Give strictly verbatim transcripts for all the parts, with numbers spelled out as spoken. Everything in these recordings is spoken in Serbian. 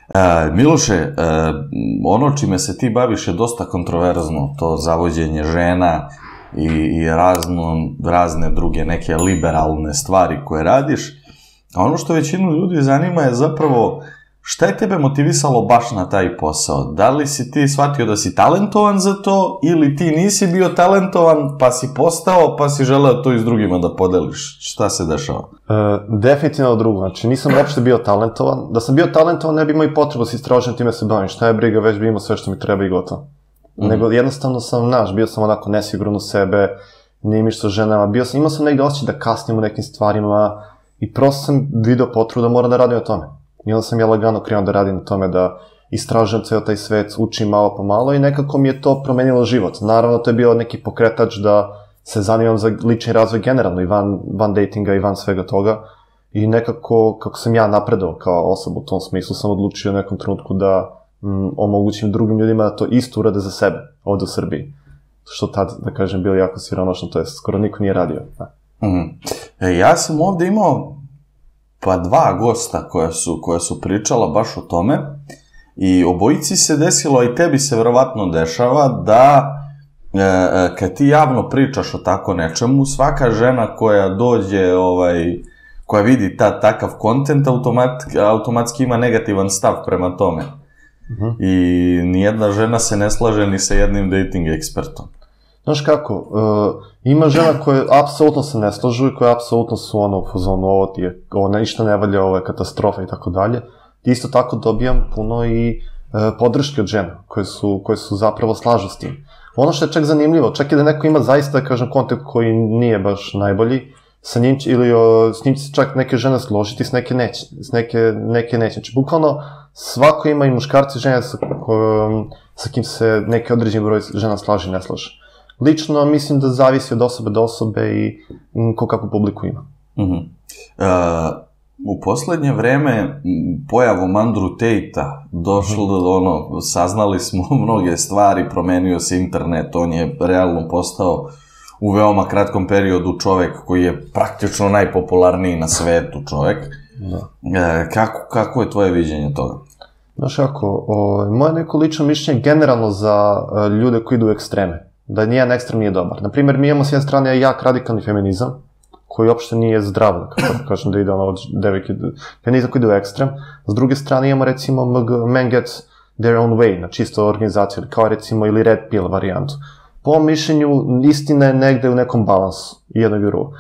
E, Miloše, e, ono čime se ti baviš je dosta kontroverzno, to zavođenje žena i, i razno, razne druge neke liberalne stvari koje radiš. A ono što većinu ljudi zanima je zapravo šta je tebe motivisalo baš na taj posao? Da li si ti shvatio da si talentovan za to ili ti nisi bio talentovan pa si postao pa si želeo to i s drugima da podeliš? Šta se dešava? E, definitivno drugo. Znači nisam uopšte bio talentovan. Da sam bio talentovan ne bi imao i potrebu da se istražujem time se bavim. Šta je briga, već bi imao sve što mi treba i gotovo. Mm-hmm. Nego jednostavno sam, naš, bio sam onako nesiguran u sebe, nije mi što ženama. Bio sam, imao sam negde osjećaj da kasnim u nekim stvarima i prosto sam video potrebu da moram da radim o tome. I onda sam ja lagano krenuo da radim na tome, da istražujem ceo taj svet, učim malo po malo i nekako mi je to promenilo život. Naravno, to je bio neki pokretač da se zanimam za lični razvoj generalno i van, van datinga i van svega toga. I nekako, kako sam ja napredao kao osoba u tom smislu, sam odlučio u nekom trenutku da mm, omogućim drugim ljudima da to isto urade za sebe, ovde u Srbiji. Što tad, da kažem, bilo jako siromašno, to je skoro niko nije radio. Mm. E, ja sam ovde imao pa dva gosta koja su, koja su pričala baš o tome i obojici se desilo, i tebi se verovatno dešava, da e, kad ti javno pričaš o tako nečemu, svaka žena koja dođe, ovaj, koja vidi ta, takav kontent, automat, automatski ima negativan stav prema tome. Uh-huh. I nijedna žena se ne slaže ni sa jednim dating ekspertom. Znaš kako, uh, ima žena koje apsolutno se ne slažu i koje apsolutno su ono u fazonu, ovo ti je, ovo ništa ne valja, ovo je katastrofa i tako dalje. Isto tako dobijam puno i uh, podrške od žena koje su, koje su zapravo slažu s tim. Ono što je čak zanimljivo, čak i da neko ima zaista, da kažem, kontent koji nije baš najbolji, sa njim će, ili o, s njim će se čak neke žene složiti, s neke neće, s neke, neke neće. Znači, bukvalno svako ima i muškarci i žene sa, ko, sa kim se neki određen broj žena slaže i ne slaže. Lično mislim da zavisi od osobe do osobe i ko kakvu publiku ima. Uh-huh. Uh, u poslednje vreme pojavom Andrew Tate-a došlo uh-huh. do ono, saznali smo mnoge stvari, promenio se internet, on je realno postao u veoma kratkom periodu čovek koji je praktično najpopularniji na svetu čovek. Da. Uh, kako, kako je tvoje viđenje toga? Znaš kako, o, moje neko lično mišljenje generalno za uh, ljude koji idu u ekstreme. Da nijedan ekstrem nije dobar. Naprimjer, mi imamo s jedne strane jak radikalni feminizam, koji uopšte nije zdrav, kako kažem da ide ono od devojke, feminizam koji ide u ekstrem. S druge strane imamo recimo Men Get Their Own Way, znači isto organizaciju, kao recimo ili Red Pill varijantu. Po ovom mišljenju, istina je negde u nekom balansu, jedno i drugo.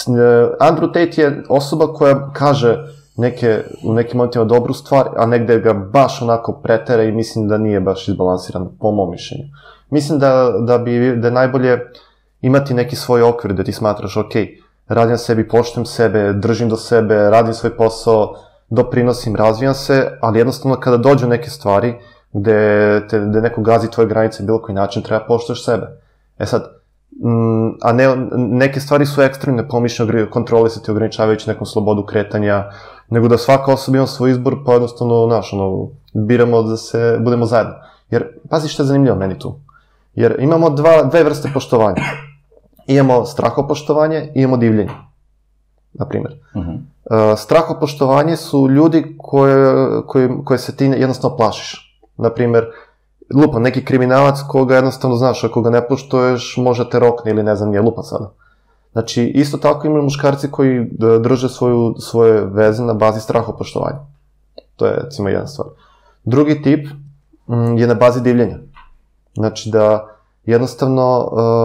Andrew Tate je osoba koja kaže neke, u nekim momentima dobru stvar, a negde ga baš onako pretere i mislim da nije baš izbalansiran, po mom mišljenju. Mislim da, da, bi, da je najbolje imati neki svoj okvir da ti smatraš, ok, radim sebi, poštujem sebe, držim do sebe, radim svoj posao, doprinosim, razvijam se, ali jednostavno kada dođu neke stvari gde, te, gde neko gazi tvoje granice bilo koji način, treba poštuješ sebe. E sad, m, a ne, neke stvari su ekstremne, pomišljeno kontrolisati, ograničavajući nekom slobodu kretanja, nego da svaka osoba ima svoj izbor, pa jednostavno, znaš, ono, biramo da se, budemo zajedno. Jer, pazi što je zanimljivo meni tu. Jer imamo dva, dve vrste poštovanja. Imamo strahopoštovanje i imamo divljenje, na primjer. Uh-huh. Uh, strahopoštovanje su ljudi koje, koje, koje se ti jednostavno plašiš. Na primjer, lupa, neki kriminalac koga jednostavno znaš, ako ga ne poštuješ, može te rokne ili ne znam, nije lupa sada. Znači, isto tako imaju muškarci koji drže svoju, svoje veze na bazi strahopoštovanja. To je, recimo, jedna stvar. Drugi tip mm, je na bazi divljenja. Znači da jednostavno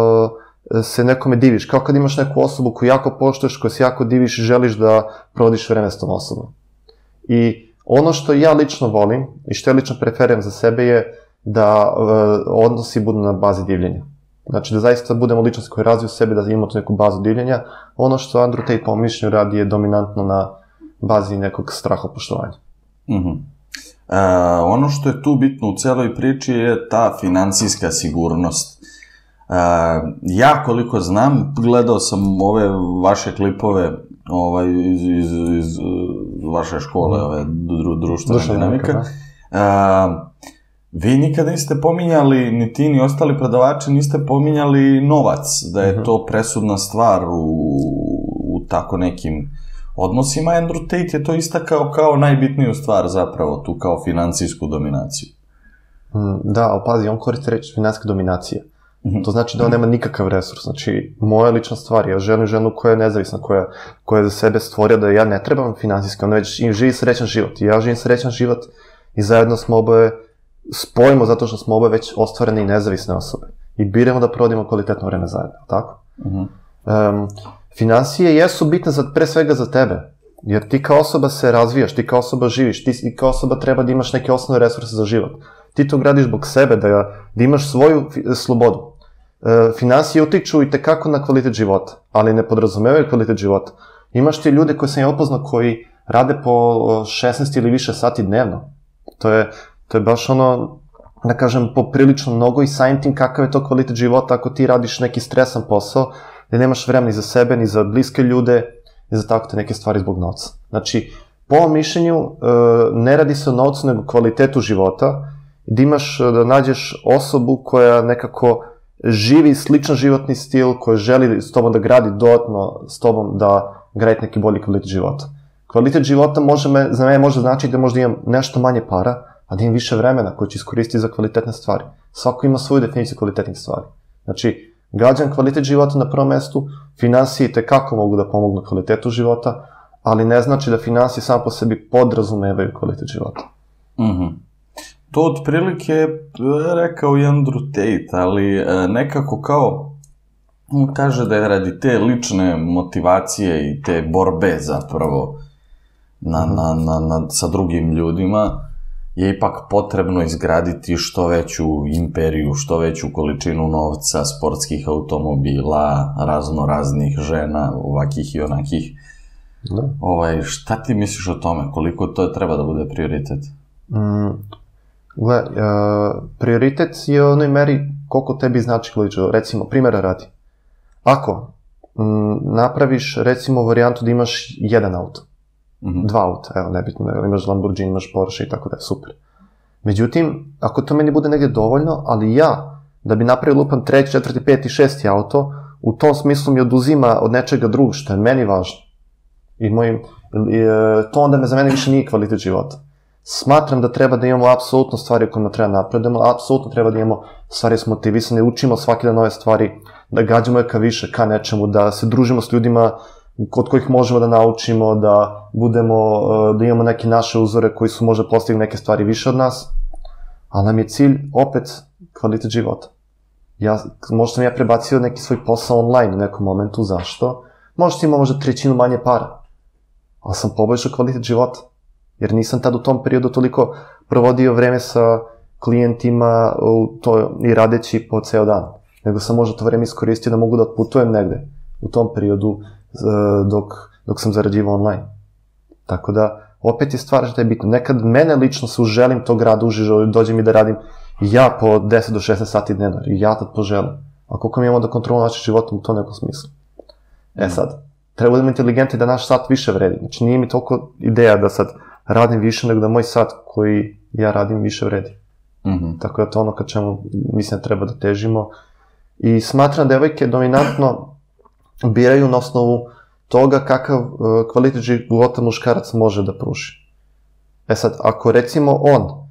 uh, se nekome diviš. Kao kad imaš neku osobu koju jako poštuješ, koju se jako diviš i želiš da provodiš vreme s tom osobom. I ono što ja lično volim i što ja lično preferiram za sebe je da uh, odnosi budu na bazi divljenja. Znači da zaista budemo ličnosti koji razviju sebe, da imamo tu neku bazu divljenja. Ono što Andrew Tate po mišljenju radi je dominantno na bazi nekog strahopoštovanja. Mhm. Uh, ono što je tu bitno u celoj priči je ta finansijska sigurnost. Uh, ja koliko znam, gledao sam ove vaše klipove ovaj, iz, iz, iz vaše škole, ove dru, društvene dinamike. Uh, vi nikada niste pominjali, ni ti ni ostali predavači, niste pominjali novac, da je to presudna stvar u, u tako nekim odnosima, Andrew Tate je to istakao kao najbitniju stvar zapravo, tu kao financijsku dominaciju. Mm, da, ali pazi, on koristi reći financijska dominacija. Mm-hmm. To znači da on nema nikakav resurs. Znači, moja lična stvar, ja želim ženu koja je nezavisna, koja, koja je za sebe stvorio da ja ne trebam finansijski, ona već živi srećan život. I ja živim srećan život i zajedno smo oboje spojimo zato što smo oboje već ostvarene i nezavisne osobe. I biramo da provodimo kvalitetno vreme zajedno, tako? Mm-hmm. Um, Finansije jesu bitne za, pre svega za tebe, jer ti kao osoba se razvijaš, ti kao osoba živiš, ti kao osoba treba da imaš neke osnovne resurse za život. Ti to gradiš zbog sebe, da, da imaš svoju slobodu. E, finansije utiču i tekako na kvalitet života, ali ne podrazumevaju kvalitet života. Imaš ti ljude koje sam ja upoznao koji rade po šesnaest ili više sati dnevno. To je, to je baš ono, da kažem, poprilično mnogo i samim tim kakav je to kvalitet života ako ti radiš neki stresan posao, gde nemaš vremena ni za sebe, ni za bliske ljude, ni za tako te neke stvari zbog novca. Znači, po ovom mišljenju, ne radi se o novcu, nego kvalitetu života, da imaš, da nađeš osobu koja nekako živi sličan životni stil, koja želi s tobom da gradi dodatno s tobom da gradi neki bolji kvalitet života. Kvalitet života može me, za mene može znači da možda imam nešto manje para, a da imam više vremena koje ću iskoristiti za kvalitetne stvari. Svako ima svoju definiciju kvalitetnih stvari. Znači, gađam kvalitet života na prvom mestu, finansije tekako mogu da pomognu kvalitetu života, ali ne znači da finansije sam po sebi podrazumevaju kvalitet života. Mm-hmm. To otprilike je rekao i Andrew Tate, ali nekako kao on kaže da je radi te lične motivacije i te borbe zapravo na, na, na, na, sa drugim ljudima je ipak potrebno izgraditi što veću imperiju, što veću količinu novca, sportskih automobila, razno raznih žena, ovakih i onakih. Da. Ovaj, šta ti misliš o tome? Koliko to treba da bude prioritet? Mm, gle, uh, prioritet je u onoj meri koliko tebi znači kvalitet. Recimo, primjera radi. Ako mm, napraviš, recimo, varijantu da imaš jedan auto, mm-hmm. dva auta, evo, nebitno, imaš Lamborghini, imaš Porsche i tako da je super. Međutim, ako to meni bude negdje dovoljno, ali ja, da bi napravio lupan treći, četvrti, peti, šesti auto, u tom smislu mi oduzima od nečega drugog, što je meni važno. I mojim, i, to onda me za mene više nije kvalitet života. Smatram da treba da imamo apsolutno stvari o kojima treba napredujemo, apsolutno treba da imamo stvari s motivisane, učimo svaki dan nove stvari, da gađamo je ka više, ka nečemu, da se družimo s ljudima kod kojih možemo da naučimo, da budemo, da imamo neke naše uzore koji su možda postigli neke stvari više od nas, ali nam je cilj opet kvalitet života. Ja, možda sam ja prebacio neki svoj posao online u nekom momentu, zašto? Možda imamo možda trećinu manje para, ali sam poboljšao kvalitet života, jer nisam tad u tom periodu toliko provodio vreme sa klijentima u to, i radeći po ceo dan, nego sam možda to vreme iskoristio da mogu da otputujem negde u tom periodu dok, dok sam zarađivao online. Tako da, opet je stvar što je bitno. Nekad mene lično se uželim tog rada, užižao, dođe mi da radim ja po deset do šesnaest sati dnevno, i ja tad poželim. A koliko mi imamo da kontrolu našeg života u to nekom smislu. E sad, treba da budemo inteligentni da naš sat više vredi. Znači, nije mi toliko ideja da sad radim više, nego da moj sat koji ja radim više vredi. Mm-hmm. Tako da to ono ka čemu mislim da treba da težimo. I smatram da devojke dominantno biraju na osnovu toga kakav uh, kvalitet života muškarac može da pruži. E sad, ako recimo on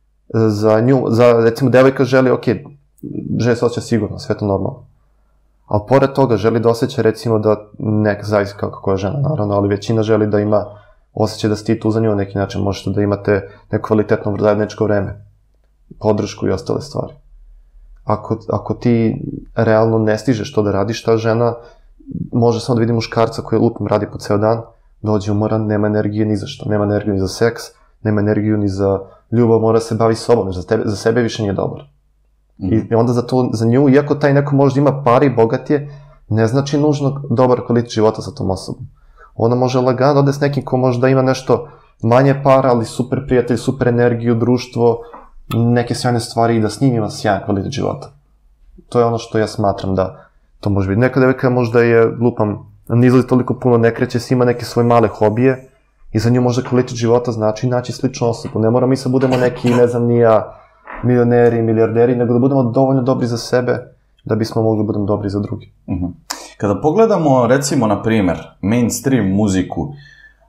za nju, za recimo devojka želi, ok, želi se osjeća sigurno, sve to normalno. Ali pored toga želi da osjeća recimo da nek, zavisi kako koja žena naravno, ali većina želi da ima osjećaj da si ti tu za nju na neki način, možete da imate neko kvalitetno zajedničko vreme, podršku i ostale stvari. Ako, ako ti realno ne stižeš to da radiš, ta žena može samo da vidi muškarca koji lupom radi po ceo dan, dođe umoran, nema energije ni za što, nema energiju ni za seks, nema energiju ni za ljubav, mora se bavi sobom, za, tebe, za sebe više nije dobar. Mm. I onda za, to, za nju, iako taj neko možda ima pari, bogat je, ne znači nužno dobar kvalitet života sa tom osobom. Ona može lagano da ode s nekim ko možda ima nešto manje para, ali super prijatelj, super energiju, društvo, neke sjajne stvari i da s njim ima sjajan kvalitet života. To je ono što ja smatram da to može biti. Neka devojka možda je, lupam, ne izlazi toliko puno, ne kreće se, ima neke svoje male hobije i za nju možda kvalitet života znači naći sličnu osobu. Ne moramo mi sad budemo neki, ne znam, nija milioneri, milijarderi, nego da budemo dovoljno dobri za sebe da bismo mogli da budemo dobri za drugi. Uh-huh. Kada pogledamo, recimo, na primer, mainstream muziku,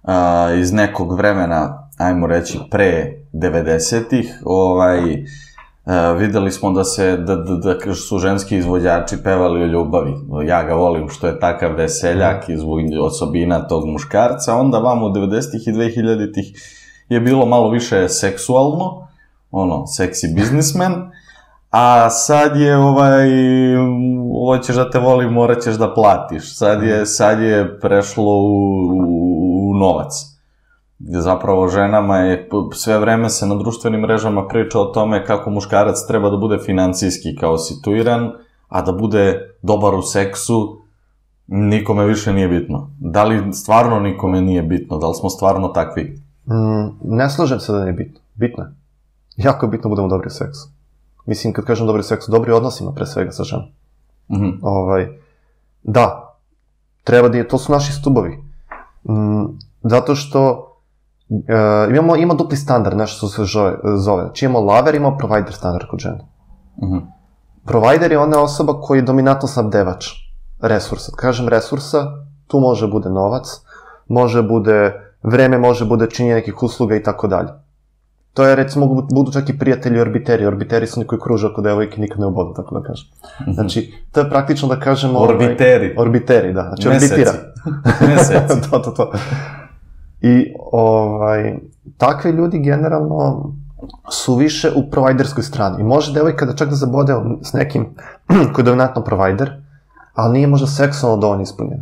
a, iz nekog vremena, ajmo reći, pre devedesetih, ovaj, a, videli smo da se, da, da, da su ženski izvođači pevali o ljubavi. Ja ga volim što je takav veseljak iz osobina tog muškarca, onda vam u devedesetih i dvehiljaditih je bilo malo više seksualno, ono, seksi biznismen, a sad je, ovaj, hoćeš da te volim, morat ćeš da platiš. Sad je, sad je prešlo u, u, u novac. Zapravo ženama je, sve vreme se na društvenim mrežama priča o tome kako muškarac treba da bude financijski kao situiran, a da bude dobar u seksu, nikome više nije bitno. Da li stvarno nikome nije bitno? Da li smo stvarno takvi? Mm, ne slažem se da nije bitno. Bitno je. Jako je bitno da budemo dobri u seksu. Mislim, kad kažem dobri u seksu, dobri odnosima pre svega sa ženom. Mm-hmm. Ovaj, da, treba da je, to su naši stubovi. Mm, zato što Uh, imamo, ima dupli standard, nešto što se zove. Znači imamo laver, imamo provider standard kod žene. Mm-hmm. Provider je ona osoba koji je dominantno snabdevač resursa. Kažem resursa, tu može bude novac, može bude vreme, može bude činjenje nekih usluga i tako dalje. To je, recimo, mogu budu čak i prijatelji orbiteri. Orbiteri su oni koji kruže oko devojke, nikad ne obodu, tako da kažem. Znači, to je praktično da kažemo... Orbiteri. Ovaj, orbiteri, da. Znači, meseci. orbitira. Meseci. to, to, to. I, ovaj, takvi ljudi generalno su više u providerskoj strani. I može devojka da čak da zabode s nekim koji je dominantno provider, ali nije možda seksualno dovoljno ispunjena.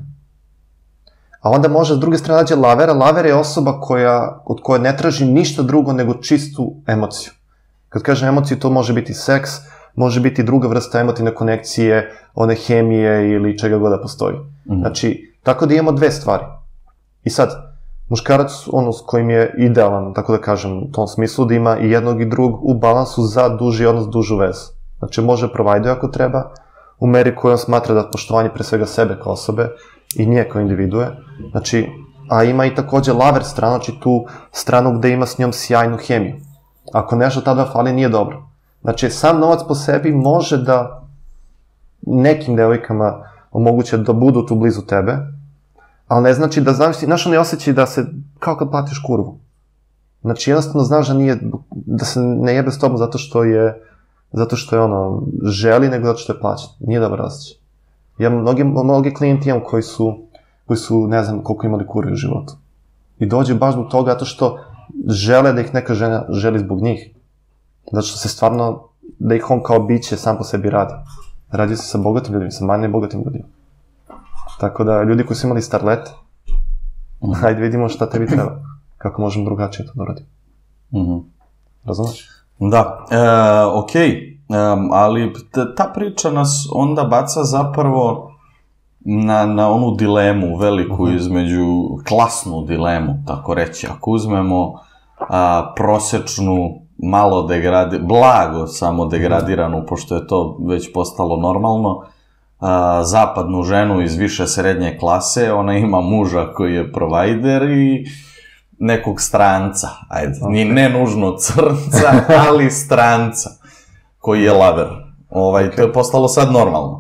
A onda može s druge strane nađe lavera. Laver je osoba koja, od koje ne traži ništa drugo nego čistu emociju. Kad kažem emociju, to može biti seks, može biti druga vrsta emotivne konekcije, one hemije ili čega god da postoji. Mm-hmm. Znači, tako da imamo dve stvari. I sad, muškarac, ono s kojim je idealan, tako da kažem, u tom smislu da ima i jednog i drugog u balansu za duži odnos, dužu vezu. Znači, može provider ako treba, u meri koju on smatra da poštovanje pre svega sebe kao osobe i nje kao individue. Znači, a ima i takođe laver stranu, znači tu stranu gde ima s njom sjajnu hemiju. Ako nešto tada fali, nije dobro. Znači, sam novac po sebi može da nekim devojkama omoguće da budu tu blizu tebe, ali ne znači da znaš, znaš ne osjećaj da se, kao kad platiš kurvu. Znači, jednostavno znaš da nije, da se ne jebe s tobom zato što je, zato što je ono, želi, nego zato što je plaćen. Nije dobar osjećaj. Ja mnogi, mnogi klijenti imam koji su, koji su, ne znam koliko imali kurve u životu. I dođe baš zbog toga zato što žele da ih neka žena želi zbog njih. Zato što se stvarno, da ih on kao biće sam po sebi radi. Radi se sa bogatim ljudima, sa manje bogatim ljudima. Tako da, ljudi koji su imali starlete, mm. hajde vidimo šta tebi treba. Kako možemo drugačije to da uradimo. Mm-hmm. Razumeš? Da, e, okej, okay. e, ali ta priča nas onda baca zapravo na, na onu dilemu veliku mm-hmm. između, klasnu dilemu, tako reći. Ako uzmemo a, prosečnu, malo degradi, blago samo degradiranu, mm-hmm. pošto je to već postalo normalno, a, zapadnu ženu iz više srednje klase, ona ima muža koji je provider i nekog stranca, ajde, okay. ni ne nužno crnca, ali stranca, koji je laver. Ovaj, okay. To je postalo sad normalno.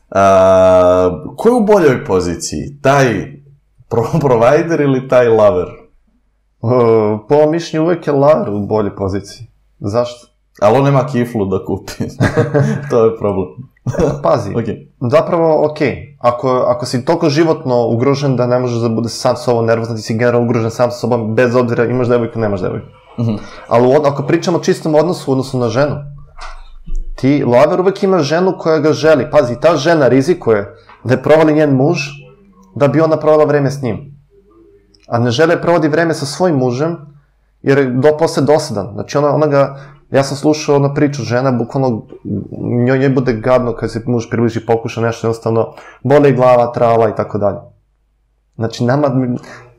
A, ko je u boljoj poziciji? Taj pro- provider ili taj laver? Uh, po mišljenju uvek je laver u boljoj poziciji. Zašto? Ali on nema kiflu da kupi. To je problem. Pazi, okay. Zapravo, ok, ako, ako si toliko životno ugrožen da ne možeš da bude sam s sobom nervozan, ti si generalno ugrožen sam sa sobom, bez obzira imaš devojku, nemaš devojku. Mm-hmm. Ali ako pričamo o čistom odnosu u odnosu na ženu, ti, laver uvek ima ženu koja ga želi. Pazi, ta žena rizikuje da je provali njen muž, da bi ona provala vreme s njim. A ne žele provodi vreme sa svojim mužem, jer je do, posle dosadan. Znači ona, ona ga... Ja sam slušao na priču žena, bukvalno njoj ne bude gadno kad se muž približi, pokuša nešto, jednostavno boli glava, trava i tako dalje. Znači nama m,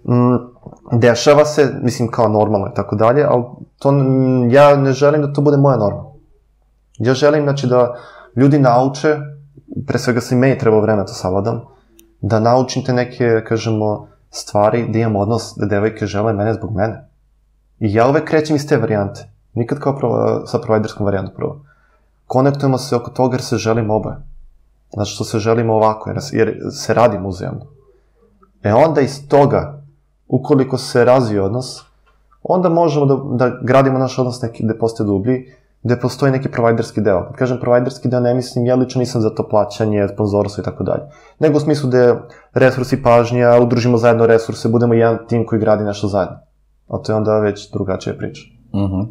dešava se, mislim kao normalno i tako dalje, ali to, m, ja ne želim da to bude moja norma. Ja želim, znači, da ljudi nauče, pre svega se i meni treba vreme to savladam, da naučim te neke, kažemo, stvari, da imam odnos da devojke žele mene zbog mene. I ja uvek krećem iz te varijante. Nikad kao prvo, sa providerskom varijantom prvo. Konektujemo se oko toga jer se želimo oboje. Znači što se želimo ovako, jer, jer se radimo uzajamno. E onda iz toga ukoliko se razvije odnos, onda možemo da, da gradimo naš odnos neki gde postoje dublji, gde postoji neki provajderski deo. Kad kažem provajderski deo, ne mislim, ja lično nisam za to plaćanje, sponzorstvo i tako dalje. Nego u smislu da je resursi pažnja, udružimo zajedno resurse, budemo jedan tim koji gradi nešto zajedno. A to je onda već drugačija priča. Uh-huh.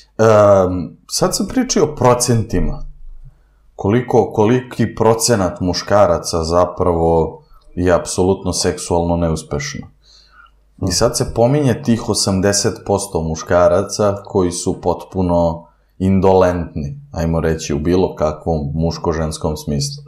Um, sad se priča o procentima. Koliko, koliki procenat muškaraca zapravo je apsolutno seksualno neuspešno. I sad se pominje tih osamdeset posto muškaraca koji su potpuno indolentni, ajmo reći, u bilo kakvom muško-ženskom smislu.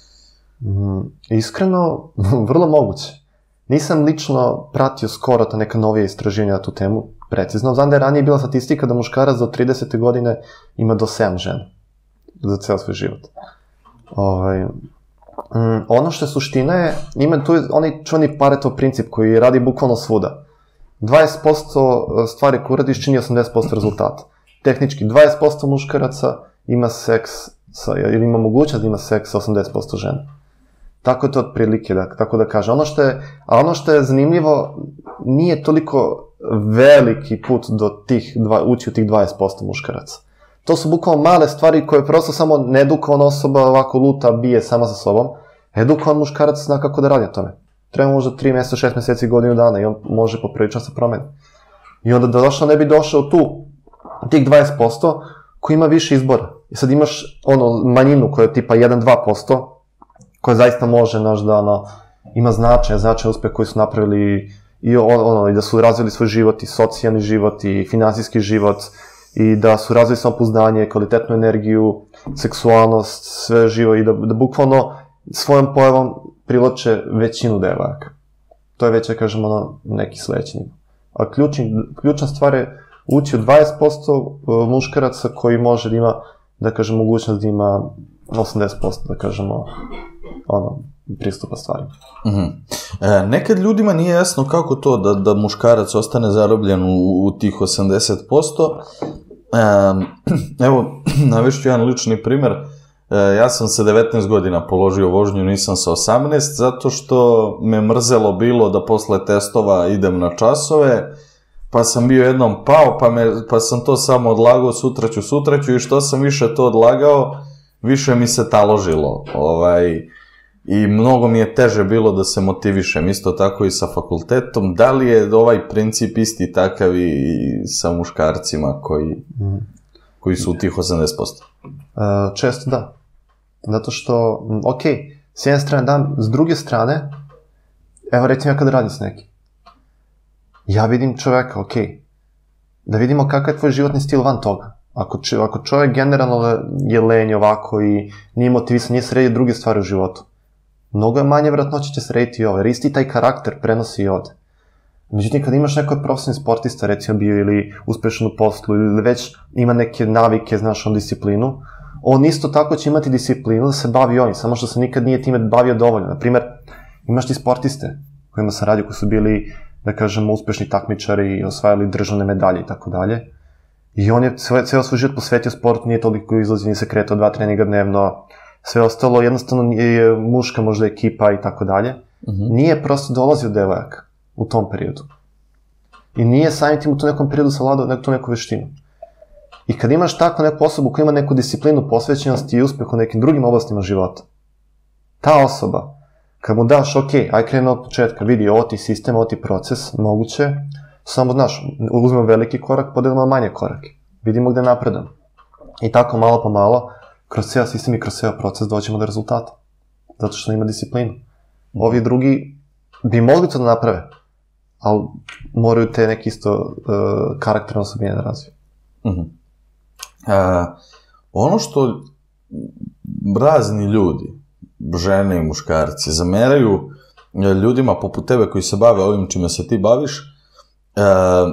Mm, iskreno, vrlo moguće. Nisam lično pratio skoro ta neka novija istraživanja na tu temu, precizno. Znam da je ranije bila statistika da muškarac do tridesete godine ima do sedam žena za ceo svoj život. Ovaj, mm, ono što je suština je, ima tu onaj čuveni Paretov princip koji radi bukvalno svuda. dvadeset posto stvari koje uradiš čini osamdeset posto rezultata. Tehnički, dvadeset posto muškaraca ima seks, sa, ili ima mogućnost da ima seks sa osamdeset posto žena. Tako je to otprilike, da, tako da kaže. Ono što je, a ono što je zanimljivo, nije toliko veliki put do tih, dva, ući u tih dvadeset posto muškaraca. To su bukvalno male stvari koje prosto samo needukovana osoba ovako luta, bije sama sa sobom. Edukovan muškarac zna kako da radi o tome. Treba možda tri mjeseca, šest mjeseci, godinu dana i on može poprilično se promeni. I onda da došao ne bi došao tu, tih dvadeset posto koji ima više izbora. I sad imaš ono manjinu koja je tipa jedan do dva posto koja zaista može, znaš, da ono, ima značaj, značaj uspeh koji su napravili i, ono, i da su razvili svoj život i socijalni život i finansijski život i da su razvili samopouzdanje, kvalitetnu energiju, seksualnost, sve živo i da, da bukvalno svojom pojavom privlače većinu devojaka. To je već, ja kažem, ono, neki sledeći nivo. A ključni, ključna stvar je ući u dvadeset posto muškaraca koji može da ima, da kažem, mogućnost da ima osamdeset posto, da kažemo, ono, pristupa stvarima. Mm-hmm. E, nekad ljudima nije jasno kako to da, da muškarac ostane zarobljen u, u tih osamdeset posto. E, evo, navešću jedan lični primer. E, ja sam sa devetnaest godina položio vožnju, nisam sa osamnaest, zato što me mrzelo bilo da posle testova idem na časove, pa sam bio jednom pao, pa, me, pa sam to samo odlagao, sutra ću, sutra ću, i što sam više to odlagao, više mi se taložilo. Ovaj, i mnogo mi je teže bilo da se motivišem, isto tako i sa fakultetom. Da li je ovaj princip isti takav i sa muškarcima koji, mm. koji su u tih osamdeset posto? Uh, često da. Zato što, ok, s jedne strane da, s druge strane, evo recimo ja kad radim s nekim, ja vidim čoveka, ok, da vidimo kakav je tvoj životni stil van toga. Ako, č, ako čovjek generalno je lenj ovako i nije motivisan, nije sredio druge stvari u životu, mnogo je manje vjerojatnoće će srediti i ovo, jer isti taj karakter prenosi i ovde. Međutim, kad imaš neko profesionalni sportista, recimo bio ili uspešan u poslu, ili već ima neke navike, znaš, on disciplinu, on isto tako će imati disciplinu da se bavi ovim, samo što se nikad nije time bavio dovoljno. Naprimer, imaš ti sportiste kojima sam radio, koji su bili, da kažemo, uspešni takmičari i osvajali državne medalje i tako dalje. I on je ceo svoj život posvetio sportu, nije toliko izlazio, nije se kretao dva treninga dnevno, sve ostalo, jednostavno je muška možda ekipa i tako dalje. Nije prosto dolazio devojaka u tom periodu. I nije samim tim u tom nekom periodu savladao tu neku veštinu. I kad imaš tako neku osobu koja ima neku disciplinu, posvećenost i uspeh u nekim drugim oblastima života, ta osoba, kad mu daš, ok, aj krenu od početka, vidi, ovo ti sistem, ovo ti proces, moguće, samo, znaš, uzmemo veliki korak, podelimo manje korake. Vidimo gde napredujemo. I tako malo po malo, kroz ceo sistem i kroz ceo proces dođemo do rezultata. Zato što ima disciplinu. Ovi drugi bi mogli to da naprave, ali moraju te neke isto uh, karakterne osobine da razviju. Uh-huh. Uh, ono što razni ljudi, žene i muškarci, zameraju ljudima poput tebe koji se bave ovim čime se ti baviš, uh,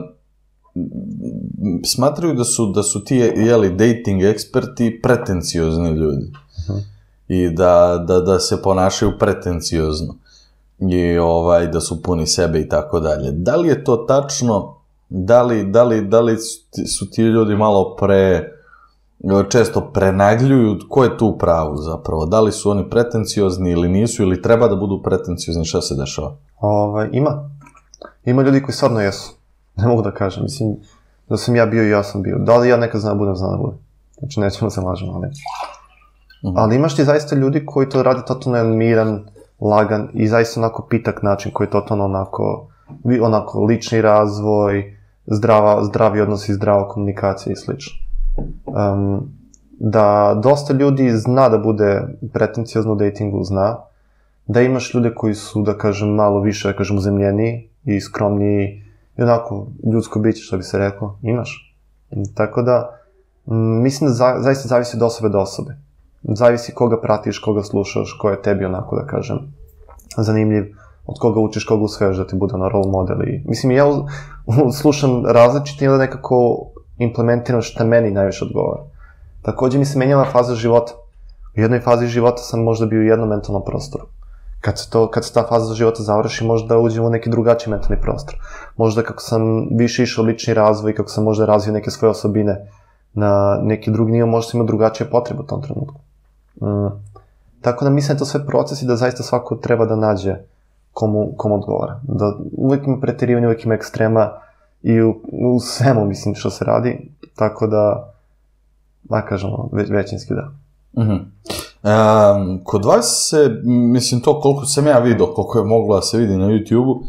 smatraju da su, da su ti, jeli, dating eksperti pretenciozni ljudi. Uh-huh. I da, da, da se ponašaju pretenciozno. I ovaj, da su puni sebe i tako dalje. Da li je to tačno? Da li, da li, da li su ti ljudi malo pre, često prenagljuju? Ko je tu u pravu zapravo? Da li su oni pretenciozni ili nisu? Ili treba da budu pretenciozni? Šta se dešava? Ovaj, ima. Ima ljudi koji stvarno jesu. Ne mogu da kažem, mislim, da sam ja bio i ja sam bio. Da li ja nekad znam da budem, znam da budem. Znači, nećemo se lažemo, ali... Mm-hmm. Ali imaš ti zaista ljudi koji to rade totalno miran, lagan i zaista onako pitak način koji je totalno onako, onako lični razvoj, zdrava, zdravi odnos i zdrava komunikacija i slično. Um, da dosta ljudi zna da bude pretenciozno u datingu, zna. Da imaš ljude koji su, da kažem, malo više, da kažem, uzemljeniji i skromniji i onako ljudsko biće, što bi se reklo, imaš. Tako da, m, mislim da za, zaista zavisi od osobe do osobe. Zavisi koga pratiš, koga slušaš, ko je tebi onako, da kažem, zanimljiv, od koga učiš, koga usvajaš da ti bude na role model. I, mislim, ja u, u, slušam različiti i onda nekako implementiram šta meni najviše odgovara. Takođe mi se menjala faza života. U jednoj fazi života sam možda bio u jednom mentalnom prostoru. Kad se, to, kad se ta faza života završi, možda uđem u neki drugačiji mentalni prostor. Možda kako sam više išao lični razvoj, kako sam možda razvio neke svoje osobine na neki drugi nivo, možda sam imao drugačije potrebe u tom trenutku. Mm. Tako da mislim da to sve proces i da zaista svako treba da nađe komu, komu odgovara. Da uvijek ima preterivanje, uvijek ima ekstrema i u, u svemu mislim što se radi. Tako da, da kažemo, već, većinski da. Mhm. Um, kod vas se, mislim to koliko sam ja vidio, koliko je moglo da se vidi na YouTube-u,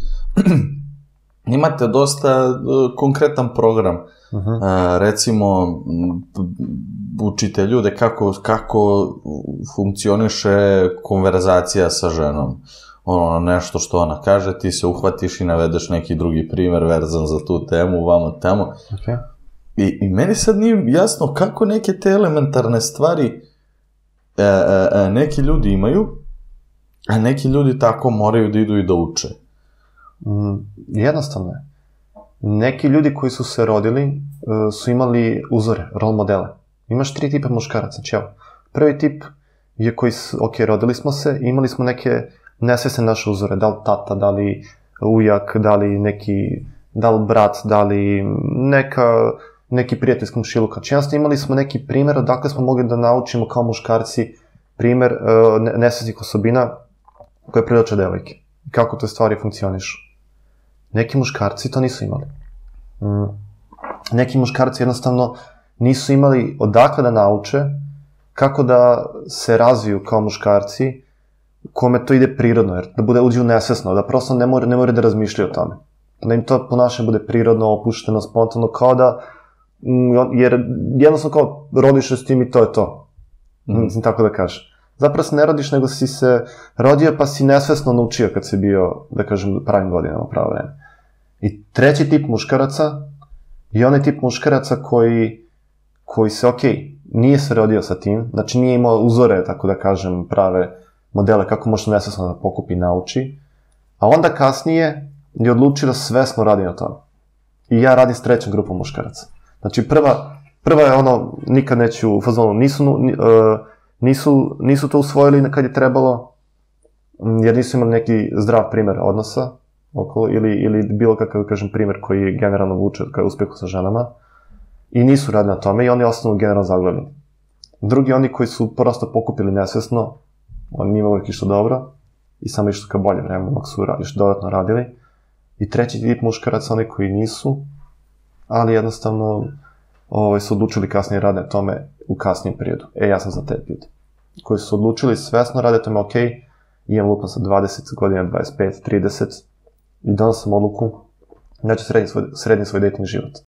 imate dosta uh, konkretan program. Uh-huh. Uh, recimo, učite ljude kako, kako funkcioniše konverzacija sa ženom. Ono, nešto što ona kaže, ti se uhvatiš i navedeš neki drugi primer vezan za tu temu, vamo tamo. Okay. I, I meni sad nije jasno kako neke te elementarne stvari E, e, e, neki ljudi imaju, a neki ljudi tako moraju da idu i da uče. Mm, jednostavno je. Neki ljudi koji su se rodili uh, su imali uzore, role modele. Imaš tri tipa muškaraca, čeo. Prvi tip je koji, ok, rodili smo se, imali smo neke nesvesne naše uzore, da li tata, da li ujak, da li neki, da li brat, da li neka... neki prijatelj s komšiluka. Znači, jednostavno imali smo neki primer odakle smo mogli da naučimo kao muškarci primer uh, nesvesnih osobina koje predoče devojke. Kako te stvari funkcionišu. Neki muškarci to nisu imali. Mm. Neki muškarci jednostavno nisu imali odakle da nauče kako da se razviju kao muškarci kome to ide prirodno, jer da bude uđu nesvesno, da prosto ne more, ne more da razmišljaju o tome. Da im to ponašanje bude prirodno, opušteno, spontano, kao da jer jednostavno kao rodiš se s tim i to je to. Mm. Mislim tako da kažem. Zapravo se ne rodiš, nego si se rodio pa si nesvesno naučio kad si bio, da kažem, pravim godinama, pravo vreme. I treći tip muškaraca je onaj tip muškaraca koji, koji se, ok, nije se rodio sa tim, znači nije imao uzore, tako da kažem, prave modele kako može nesvesno da pokupi i nauči, a onda kasnije je odlučio da svesno radi na tome. I ja radim s trećom grupom muškaraca. Znači, prva, prva je ono, nikad neću u fazonu, nisu, uh, nisu, nisu to usvojili kad je trebalo, jer nisu imali neki zdrav primer odnosa okolo, ili, ili bilo kakav, kažem, primer koji generalno vuče ka uspjehu sa ženama, i nisu radili na tome i oni ostanu generalno zaglavljeni. Drugi, oni koji su prosto pokupili nesvesno, oni njima uvijek išlo dobro i samo išlo ka bolje vreme, dok su još dodatno radili. I treći tip muškaraca, oni koji nisu, ali jednostavno ovaj, su odlučili kasnije rade na tome u kasnijem periodu. E, ja sam za te ljudi. Koji su odlučili svesno rade tome, ok, imam lupan sa dvadeset godina, dvadeset pet, trideset i donosam odluku da ću srednji svoj, srednji svoj dating život.